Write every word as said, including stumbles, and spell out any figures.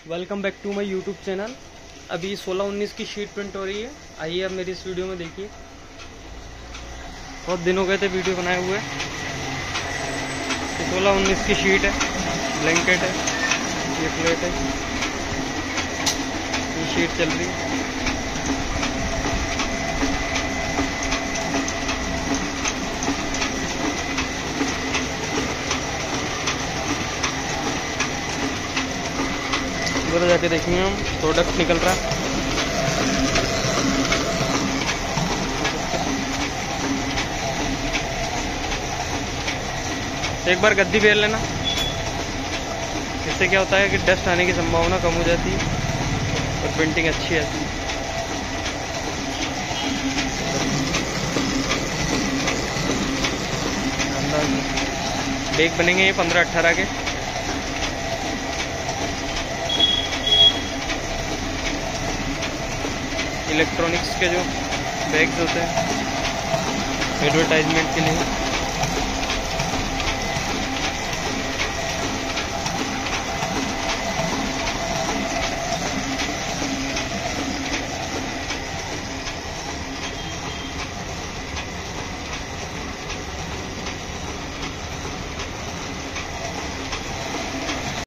Welcome back to my YouTube channel. अभी सोलह उन्नीस की शीट प्रिंट हो रही है। आइए आप मेरी इस वीडियो में देखिए। बहुत दिन हो गए थे वीडियो बनाए हुए। सोलह उन्नीस की शीट है, ब्लैंकेट है, ये प्लेट है, ये शीट चल रही है। उधर जाके देखेंगे हम प्रोडक्ट निकल रहा है। एक बार गद्दी फेर लेना, इससे क्या होता है कि डस्ट आने की संभावना कम हो जाती है और प्रिंटिंग अच्छी आती है। बैग बनेंगे ये पंद्रह अट्ठारह के। इलेक्ट्रॉनिक्स के जो बैग्स होते हैं एडवर्टाइजमेंट के लिए।